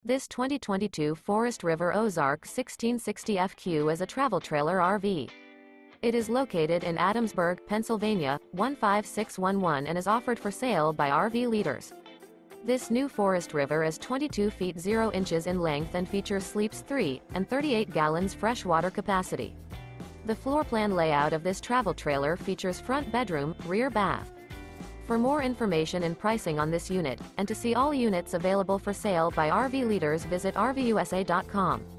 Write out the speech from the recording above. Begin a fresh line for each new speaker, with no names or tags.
This 2022 Forest River Ozark 1660 FQ is a travel trailer RV. It is located in Adamsburg, Pennsylvania, 15611 and is offered for sale by RV Leaders. This new Forest River is 22 feet 0 inches in length and features sleeps 3 and 38 gallons fresh water capacity. The floor plan layout of this travel trailer features front bedroom, rear bath. For more information and pricing on this unit, and to see all units available for sale by RV Leaders, visit RVUSA.com.